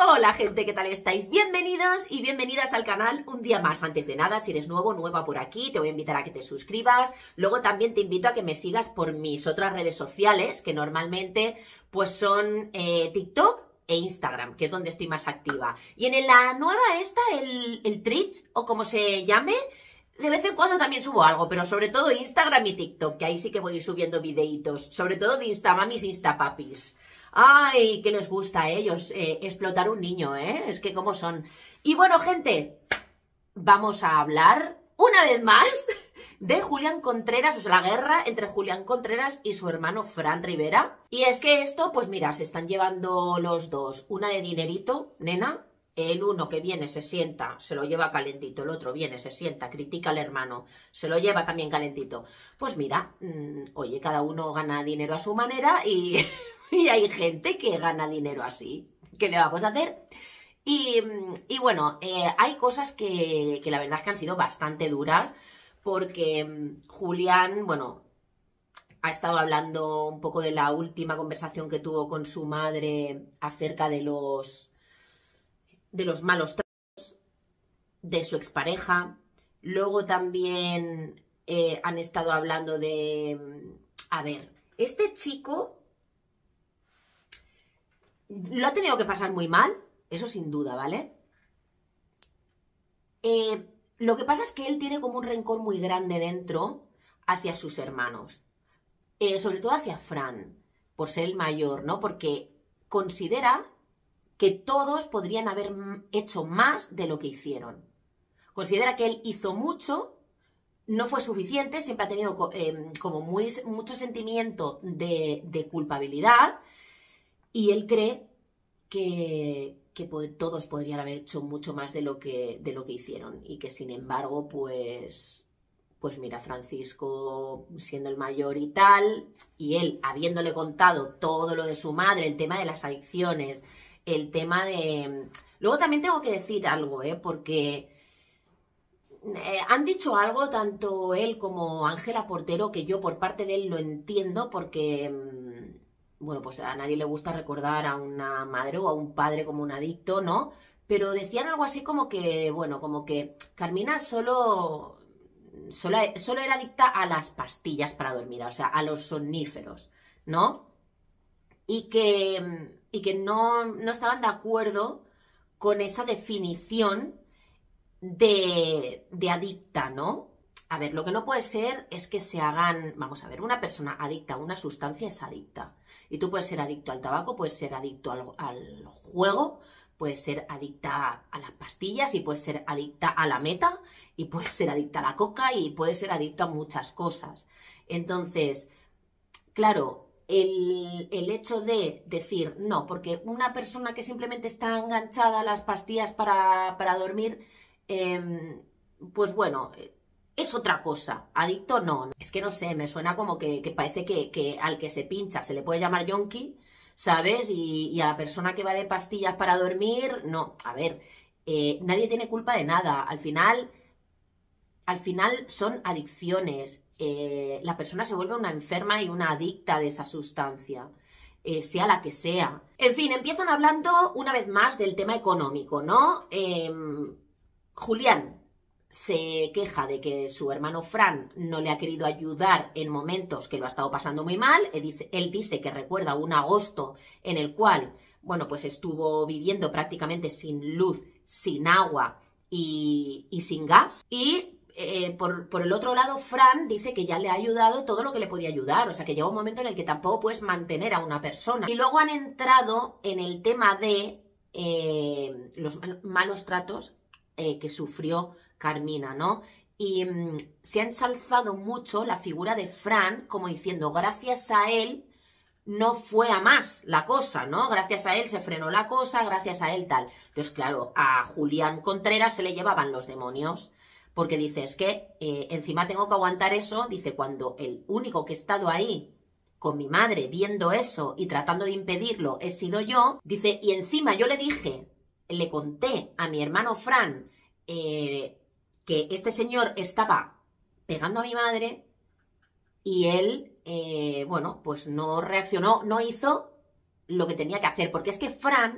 Hola gente, ¿qué tal estáis? Bienvenidos y bienvenidas al canal un día más. Antes de nada, si eres nuevo, nueva por aquí, te voy a invitar a que te suscribas. Luego también te invito a que me sigas por mis otras redes sociales, que normalmente pues son TikTok e Instagram, que es donde estoy más activa. Y en la nueva esta, el Twitch, o como se llame, de vez en cuando también subo algo, pero sobre todo Instagram y TikTok, que ahí sí que voy subiendo videitos. Sobre todo de Instamamis, Instapapis. Ay, que les gusta a ellos explotar un niño, ¿eh? Es que cómo son. Y bueno, gente, vamos a hablar una vez más de Julián Contreras, o sea, la guerra entre Julián Contreras y su hermano Fran Rivera. Y es que esto, pues mira, se están llevando los dos una de dinerito, nena. El uno que viene se sienta, se lo lleva calentito, el otro viene, se sienta, critica al hermano, se lo lleva también calentito. Pues mira, oye, cada uno gana dinero a su manera y, y hay gente que gana dinero así. ¿Qué le vamos a hacer? Y bueno, hay cosas que la verdad es que han sido bastante duras porque Julián, bueno, ha estado hablando un poco de la última conversación que tuvo con su madre acerca de los malos tratos de su expareja. Luego también han estado hablando de... A ver, este chico lo ha tenido que pasar muy mal, eso sin duda, ¿vale? Lo que pasa es que él tiene como un rencor muy grande dentro hacia sus hermanos. Sobre todo hacia Fran, por ser el mayor, ¿no? Porque considera que todos podrían haber hecho más de lo que hicieron. Considera que él hizo mucho, no fue suficiente, siempre ha tenido como mucho sentimiento de culpabilidad y él cree que todos podrían haber hecho mucho más de lo que hicieron y que sin embargo, pues mira, Francisco siendo el mayor y tal, y él habiéndole contado todo lo de su madre, el tema de las adicciones, el tema de... Luego también tengo que decir algo, porque han dicho algo tanto él como Ángela Portero que yo por parte de él lo entiendo porque, bueno, pues a nadie le gusta recordar a una madre o a un padre como un adicto, ¿no? Pero decían algo así como que, bueno, como que Carmina solo era adicta a las pastillas para dormir, o sea, a los somníferos, ¿no? Y que no estaban de acuerdo con esa definición de adicta, ¿no? A ver, lo que no puede ser es que se hagan... Vamos a ver, una persona adicta a una sustancia es adicta. Y tú puedes ser adicto al tabaco, puedes ser adicto al juego, puedes ser adicta a las pastillas y puedes ser adicta a la meta y puedes ser adicta a la coca y puedes ser adicto a muchas cosas. Entonces, claro... El hecho de decir no, porque una persona que simplemente está enganchada a las pastillas para dormir, pues bueno, es otra cosa. Adicto no. Es que no sé, me suena como que parece que al que se pincha se le puede llamar yonki, ¿sabes? Y a la persona que va de pastillas para dormir, no. A ver, nadie tiene culpa de nada. Al final son adicciones. La persona se vuelve una enferma y una adicta de esa sustancia, sea la que sea. En fin, empiezan hablando una vez más del tema económico, ¿no? Julián se queja de que su hermano Fran no le ha querido ayudar en momentos que lo ha estado pasando muy mal. Él dice que recuerda un agosto en el cual, bueno, pues estuvo viviendo prácticamente sin luz, sin agua y sin gas. Y por el otro lado, Fran dice que ya le ha ayudado todo lo que le podía ayudar. O sea, que llega un momento en el que tampoco puedes mantener a una persona. Y luego han entrado en el tema de los malos tratos que sufrió Carmina, ¿no? Y se ha ensalzado mucho la figura de Fran como diciendo, gracias a él no fue a más la cosa, ¿no? Gracias a él se frenó la cosa, gracias a él tal. Entonces, claro, a Julián Contreras se le llevaban los demonios. Porque dice, es que encima tengo que aguantar eso, dice, cuando el único que he estado ahí con mi madre viendo eso y tratando de impedirlo he sido yo, dice, y encima yo le conté a mi hermano Fran que este señor estaba pegando a mi madre y él, bueno, pues no reaccionó, no hizo lo que tenía que hacer, porque es que Fran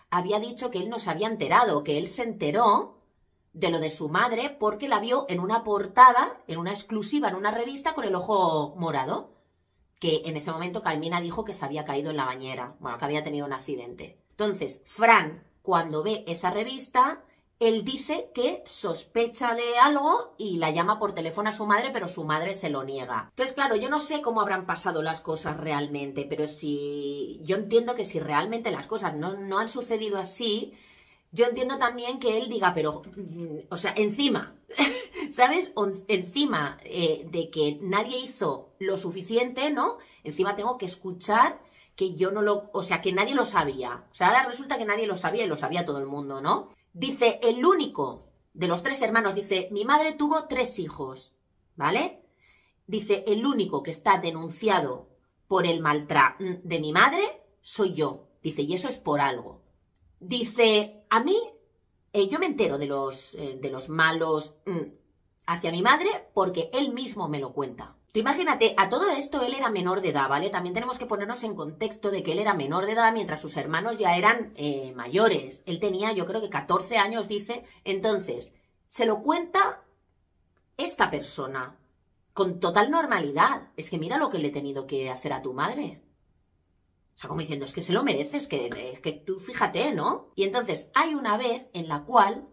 había dicho que él no se había enterado, que él se enteró de lo de su madre porque la vio en una portada, en una exclusiva, en una revista con el ojo morado, que en ese momento Carmina dijo que se había caído en la bañera, bueno, que había tenido un accidente. Entonces, Fran, cuando ve esa revista, él dice que sospecha de algo y la llama por teléfono a su madre, pero su madre se lo niega. Entonces, claro, yo no sé cómo habrán pasado las cosas realmente, pero si yo entiendo que si realmente las cosas no han sucedido así, yo entiendo también que él diga, pero, o sea, encima, ¿sabes? Encima de que nadie hizo lo suficiente, ¿no? Encima tengo que escuchar que yo no lo, o sea, que nadie lo sabía. O sea, ahora resulta que nadie lo sabía y lo sabía todo el mundo, ¿no? Dice, el único de los 3 hermanos, dice, mi madre tuvo 3 hijos, ¿vale? Dice, el único que está denunciado por el maltrato de mi madre soy yo. Dice, y eso es por algo. Dice, a mí, yo me entero de los malos hacia mi madre porque él mismo me lo cuenta. Tú imagínate, a todo esto él era menor de edad, ¿vale? También tenemos que ponernos en contexto de que él era menor de edad mientras sus hermanos ya eran mayores. Él tenía, yo creo que 14 años, dice. Entonces, se lo cuenta esta persona con total normalidad. Es que mira lo que le he tenido que hacer a tu madre. O sea, como diciendo, es que se lo mereces, que tú fíjate, ¿no? Y entonces hay una vez en la cual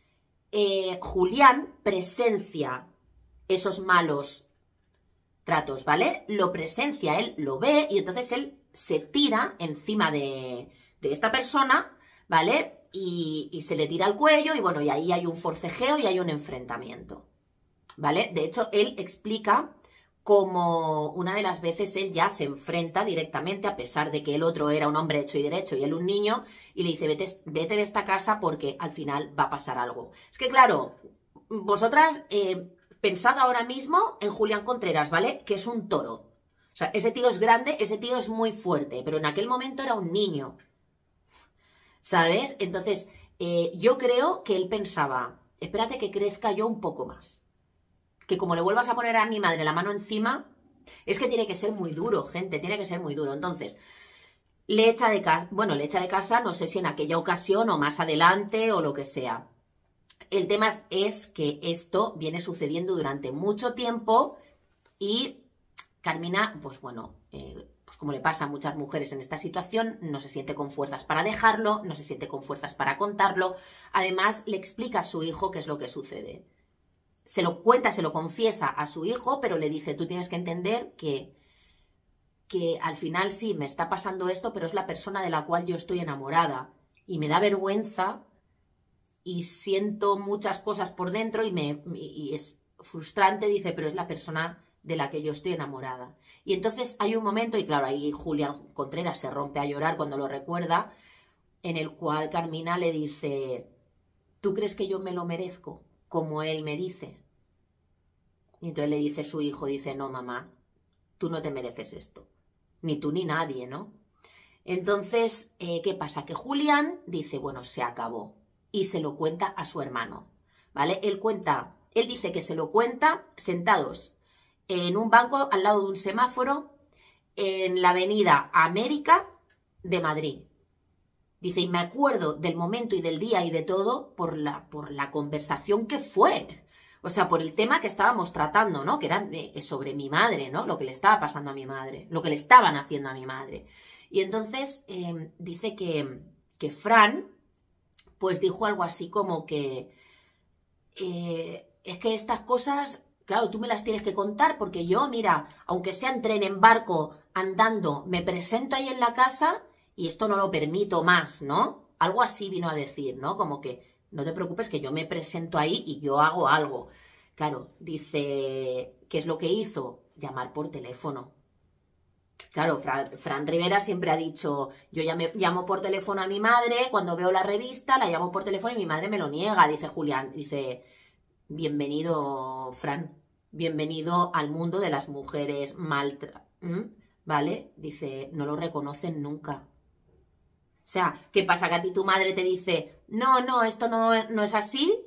Julián presencia esos malos tratos, ¿vale? Lo presencia, él lo ve y entonces él se tira encima de esta persona, ¿vale? Y se le tira al cuello y bueno, y ahí hay un forcejeo y hay un enfrentamiento, ¿vale? De hecho, él explica como una de las veces él ya se enfrenta directamente, a pesar de que el otro era un hombre hecho y derecho y él un niño, y le dice, vete de esta casa porque al final va a pasar algo. Es que claro, vosotras pensad ahora mismo en Julián Contreras, ¿vale? Que es un toro. O sea, ese tío es grande, ese tío es muy fuerte, pero en aquel momento era un niño, ¿sabes? Entonces, yo creo que él pensaba, espérate que crezca yo un poco más. Que como le vuelvas a poner a mi madre la mano encima, es que tiene que ser muy duro, gente, tiene que ser muy duro. Entonces, le echa de casa, no sé si en aquella ocasión o más adelante o lo que sea. El tema es que esto viene sucediendo durante mucho tiempo y Carmina, pues bueno, pues como le pasa a muchas mujeres en esta situación, no se siente con fuerzas para dejarlo, no se siente con fuerzas para contarlo. Además, le explica a su hijo qué es lo que sucede. Se lo cuenta, se lo confiesa a su hijo, pero le dice, tú tienes que entender que al final sí, me está pasando esto, pero es la persona de la cual yo estoy enamorada. Y me da vergüenza y siento muchas cosas por dentro y es frustrante, dice, pero es la persona de la que yo estoy enamorada. Y entonces hay un momento, y claro, ahí Julián Contreras se rompe a llorar cuando lo recuerda, en el cual Carmina le dice, ¿tú crees que yo me lo merezco? Como él me dice. Y entonces le dice su hijo, dice, no, mamá, tú no te mereces esto. Ni tú ni nadie, ¿no? Entonces, ¿qué pasa? Que Julián dice, bueno, se acabó. Y se lo cuenta a su hermano, ¿vale? Él dice que se lo cuenta sentados en un banco al lado de un semáforo en la avenida América de Madrid. Dice, y me acuerdo del momento y del día y de todo por la conversación que fue. O sea, por el tema que estábamos tratando, ¿no? Que era sobre mi madre, ¿no? Lo que le estaba pasando a mi madre, lo que le estaban haciendo a mi madre. Y entonces dice que Fran, pues dijo algo así como que es que estas cosas, claro, tú me las tienes que contar porque yo, mira, aunque sea en tren, en barco, andando, me presento ahí en la casa y esto no lo permito más, ¿no? Algo así vino a decir, ¿no? Como que no te preocupes que yo me presento ahí y yo hago algo. Claro, dice, ¿qué es lo que hizo? Llamar por teléfono. Claro, Fran Rivera siempre ha dicho, yo llamo por teléfono a mi madre, cuando veo la revista la llamo por teléfono y mi madre me lo niega, dice Julián. Dice, bienvenido, Fran, bienvenido al mundo de las mujeres ¿vale? Dice, no lo reconocen nunca. O sea, ¿qué pasa? Que a ti tu madre te dice, no, esto no es así.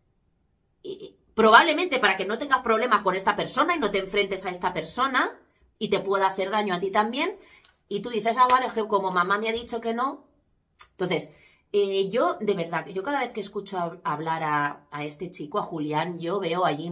Y probablemente para que no tengas problemas con esta persona y no te enfrentes a esta persona y te pueda hacer daño a ti también. Y tú dices, vale, es que como mamá me ha dicho que no. Entonces, Yo, de verdad, yo cada vez que escucho hablar a este chico, a Julián, yo veo allí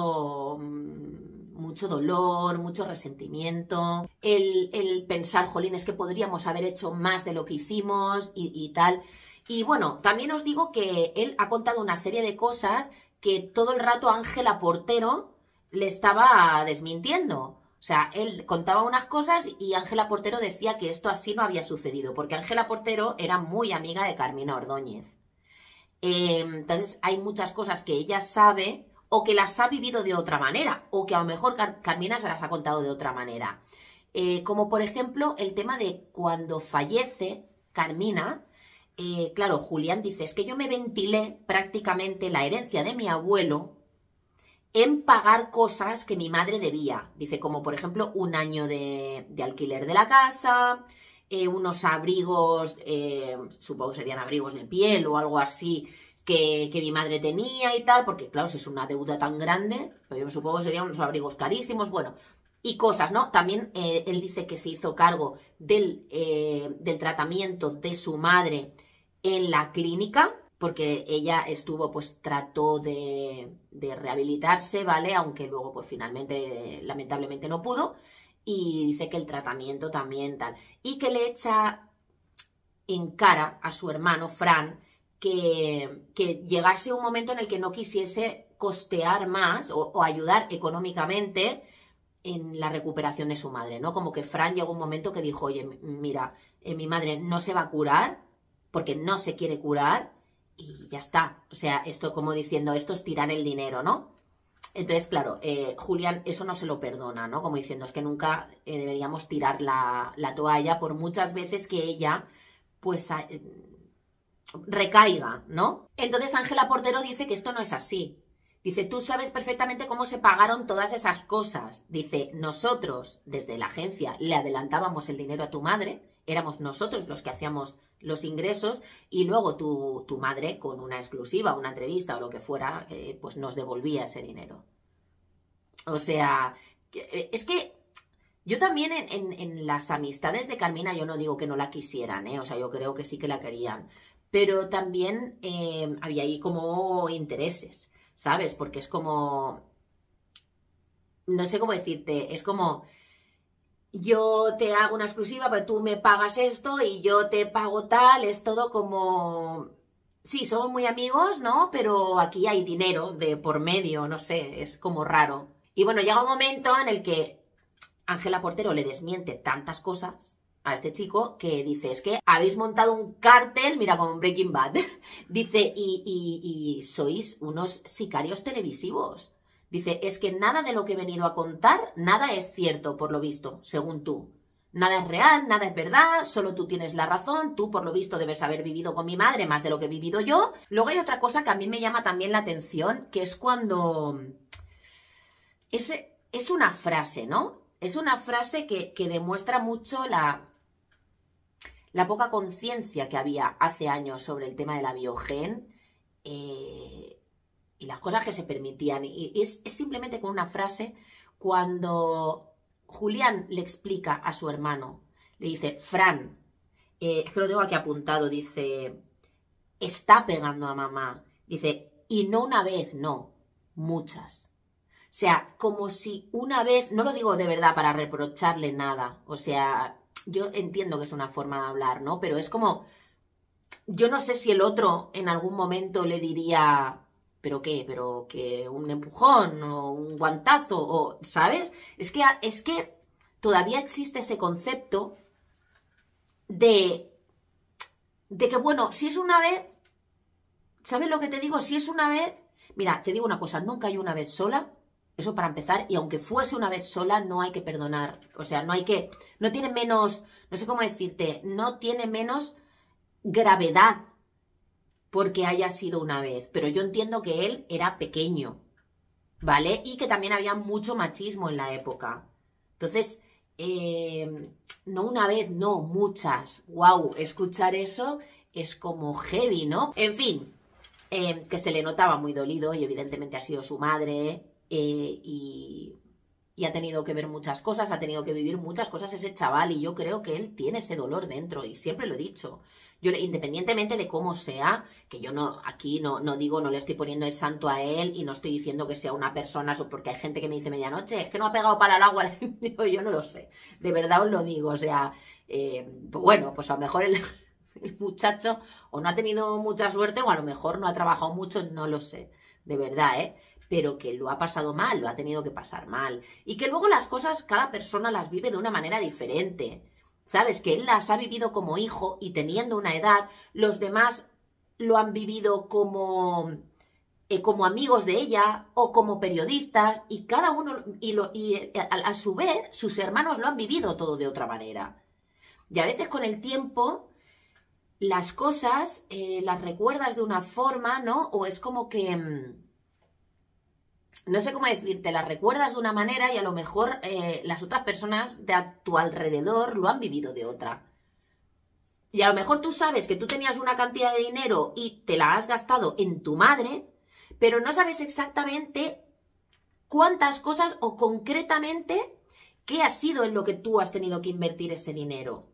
mucho dolor, mucho resentimiento, el pensar, jolín, es que podríamos haber hecho más de lo que hicimos y tal. Y bueno, también os digo que él ha contado una serie de cosas que todo el rato Ángela Portero le estaba desmintiendo. O sea, él contaba unas cosas y Ángela Portero decía que esto así no había sucedido, porque Ángela Portero era muy amiga de Carmina Ordóñez. Entonces, hay muchas cosas que ella sabe o que las ha vivido de otra manera, o que a lo mejor Carmina se las ha contado de otra manera. Como por ejemplo el tema de cuando fallece Carmina, claro, Julián dice, es que yo me ventilé prácticamente la herencia de mi abuelo en pagar cosas que mi madre debía. Dice, como por ejemplo un año de alquiler de la casa, unos abrigos, supongo que serían abrigos de piel o algo así, que mi madre tenía y tal, porque claro, si es una deuda tan grande, pues yo me supongo que serían unos abrigos carísimos, bueno, y cosas, ¿no? También él dice que se hizo cargo del tratamiento de su madre en la clínica, porque ella estuvo, pues trató de rehabilitarse, ¿vale? Aunque luego, pues finalmente, lamentablemente no pudo, y dice que el tratamiento también tal, y que le echa en cara a su hermano Fran que llegase un momento en el que no quisiese costear más o ayudar económicamente en la recuperación de su madre, ¿no? Como que Fran llegó un momento que dijo, oye, mira, mi madre no se va a curar porque no se quiere curar y ya está. O sea, esto como diciendo, esto es tirar el dinero, ¿no? Entonces, claro, Julián eso no se lo perdona, ¿no? Como diciendo, es que nunca deberíamos tirar la toalla por muchas veces que ella, pues, recaiga, ¿no? Entonces Ángela Portero dice que esto no es así. Dice, tú sabes perfectamente cómo se pagaron todas esas cosas. Dice, nosotros, desde la agencia, le adelantábamos el dinero a tu madre, éramos nosotros los que hacíamos los ingresos y luego tu madre, con una exclusiva, una entrevista o lo que fuera, pues nos devolvía ese dinero. O sea, es que yo también en las amistades de Carmina, yo no digo que no la quisieran, o sea, yo creo que sí que la querían, pero también había ahí como intereses, ¿sabes? Porque es como, no sé cómo decirte, es como, yo te hago una exclusiva, pero tú me pagas esto y yo te pago tal, es todo como, sí, somos muy amigos, ¿no? Pero aquí hay dinero de por medio, no sé, es como raro. Y bueno, llega un momento en el que Ángela Portero le desmiente tantas cosas a este chico que dice, es que habéis montado un cártel, mira, como en Breaking Bad, dice, y sois unos sicarios televisivos. Dice, es que nada de lo que he venido a contar, nada es cierto, por lo visto, según tú. Nada es real, nada es verdad, solo tú tienes la razón, tú por lo visto debes haber vivido con mi madre más de lo que he vivido yo. Luego hay otra cosa que a mí me llama también la atención, que es cuando... Es una frase, ¿no? Es una frase que demuestra mucho la poca conciencia que había hace años sobre el tema de la biogen y las cosas que se permitían. Y es simplemente con una frase cuando Julián le explica a su hermano, le dice, Fran, es que lo tengo aquí apuntado, dice, está pegando a mamá. Dice, y no una vez, no, muchas. O sea, como si una vez, no lo digo de verdad para reprocharle nada, o sea, yo entiendo que es una forma de hablar, ¿no? Pero es como, yo no sé si el otro en algún momento le diría, ¿pero qué? ¿Pero que un empujón o un guantazo? O, ¿sabes? Es que todavía existe ese concepto de que, bueno, si es una vez, ¿sabes lo que te digo? Si es una vez, mira, te digo una cosa, nunca hay una vez sola. Eso para empezar, y aunque fuese una vez sola, no hay que perdonar. O sea, no tiene menos, no sé cómo decirte, no tiene menos gravedad porque haya sido una vez. Pero yo entiendo que él era pequeño, ¿vale? Y que también había mucho machismo en la época. Entonces, no una vez, no, muchas. Wow, escuchar eso es como heavy, ¿no? En fin, que se le notaba muy dolido y evidentemente ha sido su madre. Y y ha tenido que ver muchas cosas, ha tenido que vivir muchas cosas ese chaval y yo creo que él tiene ese dolor dentro y siempre lo he dicho. Yo, independientemente de cómo sea, que yo no, aquí no digo, no le estoy poniendo el santo a él y no estoy diciendo que sea una persona, porque hay gente que me dice medianoche, es que no ha pegado para el agua, digo, yo no lo sé, de verdad os lo digo, o sea, pues bueno, pues a lo mejor el muchacho o no ha tenido mucha suerte o a lo mejor no ha trabajado mucho, no lo sé, de verdad, pero que lo ha pasado mal, lo ha tenido que pasar mal. Y que luego las cosas, cada persona las vive de una manera diferente. ¿Sabes? Que él las ha vivido como hijo y teniendo una edad, los demás lo han vivido como amigos de ella o como periodistas y cada uno, a su vez, sus hermanos lo han vivido todo de otra manera. Y a veces con el tiempo las cosas las recuerdas de una forma, ¿no? O es como que no sé cómo decirte, las recuerdas de una manera y a lo mejor las otras personas de a tu alrededor lo han vivido de otra. Y a lo mejor tú sabes que tú tenías una cantidad de dinero y te la has gastado en tu madre, pero no sabes exactamente cuántas cosas o concretamente qué ha sido en lo que tú has tenido que invertir ese dinero.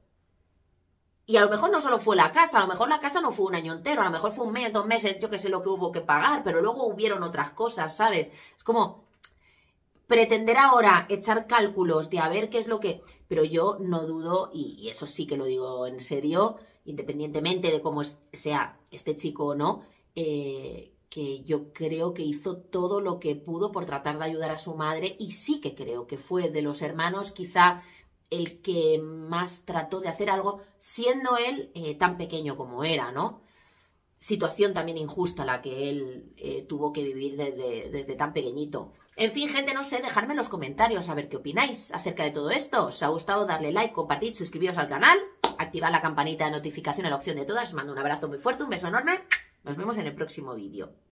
Y a lo mejor no solo fue la casa, a lo mejor la casa no fue un año entero, a lo mejor fue un mes, 2 meses, yo que sé lo que hubo que pagar, pero luego hubieron otras cosas, ¿sabes? Es como pretender ahora echar cálculos de a ver qué es lo que... Pero yo no dudo, y eso sí que lo digo en serio, independientemente de cómo sea este chico o no, que yo creo que hizo todo lo que pudo por tratar de ayudar a su madre y sí que creo que fue de los hermanos quizá el que más trató de hacer algo, siendo él tan pequeño como era, ¿no? Situación también injusta la que él tuvo que vivir desde tan pequeñito. En fin, gente, no sé, dejadme en los comentarios a ver qué opináis acerca de todo esto. ¿Os ha gustado? Darle like, compartid, suscribiros al canal, activad la campanita de notificación en la opción de todas. Os mando un abrazo muy fuerte, un beso enorme. Nos vemos en el próximo vídeo.